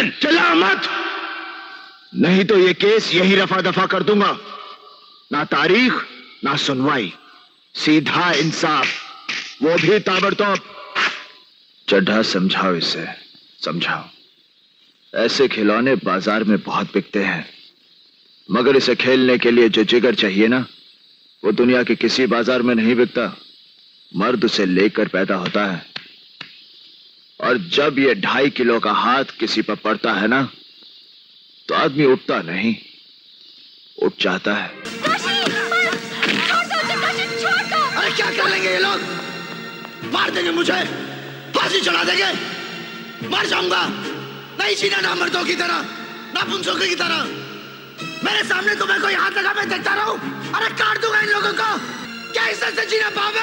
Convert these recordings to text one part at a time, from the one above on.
चिल्ला मत, नहीं तो ये केस यही रफा दफा कर दूंगा। ना तारीख ना सुनवाई, सीधा इंसाफ, वो भी ताबड़तोड़। चड्ढा समझाओ इसे, समझाओ। ऐसे खिलौने बाजार में बहुत बिकते हैं, मगर इसे खेलने के लिए जो जिगर चाहिए ना, वो दुनिया के किसी बाजार में नहीं बिकता। मर्द उसे लेकर पैदा होता है, और जब ये 2.5 किलो का हाथ किसी पर पड़ता है ना, तो आदमी उठता नहीं, उठ जाता है। अरे क्या कर लेंगे ये लोग? मार देंगे मुझे, फांसी चढ़ा देंगे, मर जाऊंगा। नहीं जीना ना मर्दों की तरह, ना पुंसों की तरह। मेरे सामने तुम्हें कोई हाथ लगा मैं देखता रहूं? अरे काट दूंगा इन लोगों को। क्या इज्जत से जीना पाओगे?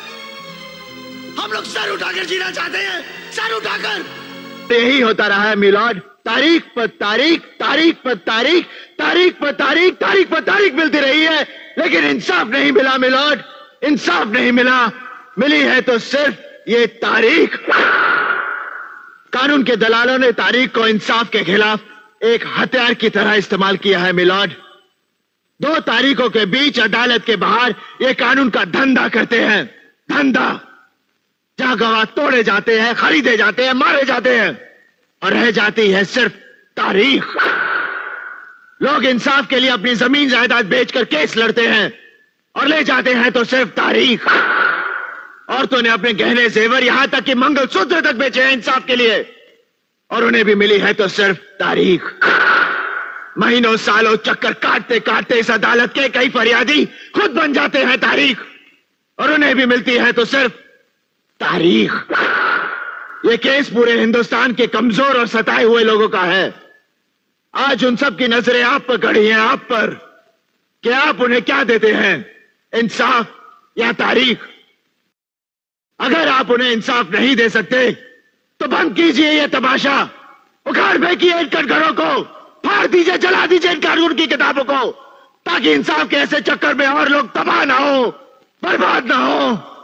हम लोग सर उठाकर जीना चाहते हैं, सर उठाकर। यही होता रहा है मिलॉर्ड, तारीख पर तारीख, तारीख पर तारीख, तारीख पर तारीख, तारीख पर तारीख मिलती रही है, लेकिन इंसाफ नहीं मिला मिलॉर्ड, इंसाफ नहीं मिला। मिली है तो सिर्फ ये तारीख। कानून के दलालों ने तारीख को इंसाफ के खिलाफ एक हथियार की तरह इस्तेमाल किया है मिलॉर्ड। 2 तारीखों के बीच अदालत के बाहर ये कानून का धंधा करते हैं, धंधा, जहां गवाह तोड़े जाते हैं, खरीदे जाते हैं, मारे जाते हैं, और रह जाती है सिर्फ तारीख। लोग इंसाफ के लिए अपनी जमीन जायदाद बेचकर केस लड़ते हैं, और ले जाते हैं तो सिर्फ तारीख। औरतों ने अपने गहने जेवर, यहां तक कि मंगलसूत्र तक बेचे हैं इंसाफ के लिए, और उन्हें भी मिली है तो सिर्फ तारीख। महीनों सालों चक्कर काटते काटते इस अदालत के कई फरियादी खुद बन जाते हैं तारीख, और उन्हें भी मिलती है तो सिर्फ तारीख। यह केस पूरे हिंदुस्तान के कमजोर और सताए हुए लोगों का है। आज उन सब की नजरें आप पर खड़ी हैं, आप पर, कि आप उन्हें क्या देते हैं, इंसाफ या तारीख। अगर आप उन्हें इंसाफ नहीं दे सकते तो बंद कीजिए ये तमाशा, उखाड़ फेंकिए इन कटघरों को, फाड़ दीजिए, जला दीजिए इन कानून की किताबों को, ताकि इंसाफ के ऐसे चक्कर में और लोग तबाह ना हो, बर्बाद ना हो।